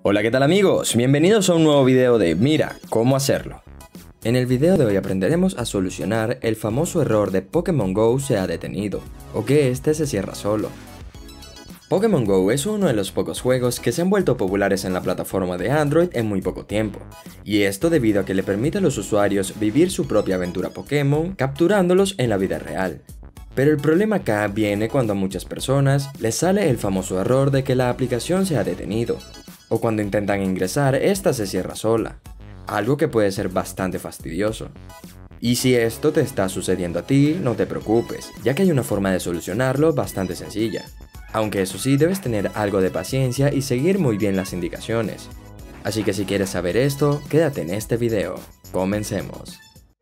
Hola, ¿qué tal amigos? Bienvenidos a un nuevo video de Mira cómo hacerlo. En el video de hoy aprenderemos a solucionar el famoso error de Pokémon GO se ha detenido, o que este se cierra solo. Pokémon GO es uno de los pocos juegos que se han vuelto populares en la plataforma de Android en muy poco tiempo, y esto debido a que le permite a los usuarios vivir su propia aventura Pokémon capturándolos en la vida real. Pero el problema acá viene cuando a muchas personas les sale el famoso error de que la aplicación se ha detenido, o cuando intentan ingresar esta se cierra sola, algo que puede ser bastante fastidioso. Y si esto te está sucediendo a ti, no te preocupes, ya que hay una forma de solucionarlo bastante sencilla. Aunque eso sí, debes tener algo de paciencia y seguir muy bien las indicaciones. Así que si quieres saber esto, quédate en este video. Comencemos.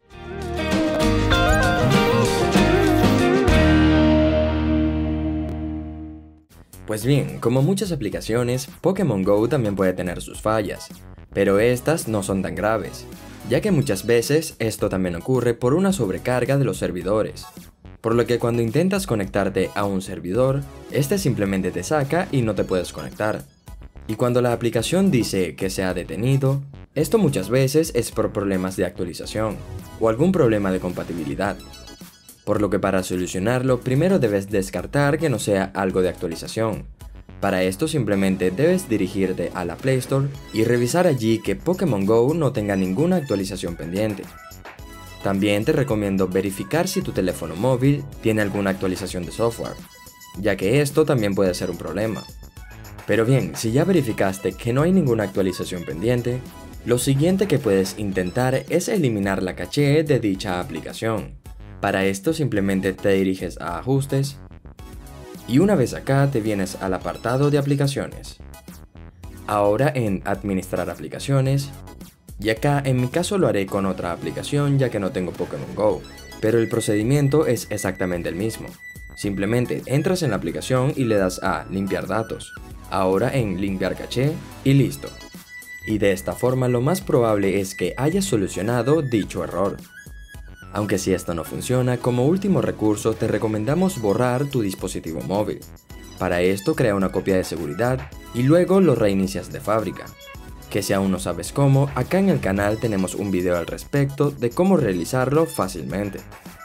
Pues bien, como muchas aplicaciones, Pokémon GO también puede tener sus fallas, pero estas no son tan graves, ya que muchas veces esto también ocurre por una sobrecarga de los servidores, por lo que cuando intentas conectarte a un servidor, este simplemente te saca y no te puedes conectar. Y cuando la aplicación dice que se ha detenido, esto muchas veces es por problemas de actualización, o algún problema de compatibilidad. Por lo que para solucionarlo, primero debes descartar que no sea algo de actualización. Para esto simplemente debes dirigirte a la Play Store y revisar allí que Pokémon GO no tenga ninguna actualización pendiente. También te recomiendo verificar si tu teléfono móvil tiene alguna actualización de software, ya que esto también puede ser un problema. Pero bien, si ya verificaste que no hay ninguna actualización pendiente, lo siguiente que puedes intentar es eliminar la caché de dicha aplicación. Para esto simplemente te diriges a Ajustes y una vez acá te vienes al apartado de aplicaciones. Ahora en Administrar aplicaciones, y acá en mi caso lo haré con otra aplicación ya que no tengo Pokémon GO, pero el procedimiento es exactamente el mismo. Simplemente entras en la aplicación y le das a Limpiar datos, ahora en Limpiar caché y listo. Y de esta forma lo más probable es que hayas solucionado dicho error. Aunque si esto no funciona, como último recurso te recomendamos borrar tu dispositivo móvil. Para esto crea una copia de seguridad y luego lo reinicias de fábrica. Que si aún no sabes cómo, acá en el canal tenemos un video al respecto de cómo realizarlo fácilmente.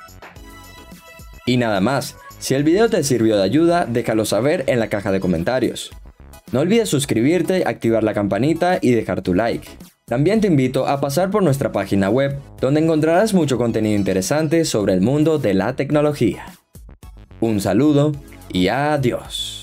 Y nada más, si el video te sirvió de ayuda, déjalo saber en la caja de comentarios. No olvides suscribirte, activar la campanita y dejar tu like. También te invito a pasar por nuestra página web, donde encontrarás mucho contenido interesante sobre el mundo de la tecnología. Un saludo y adiós.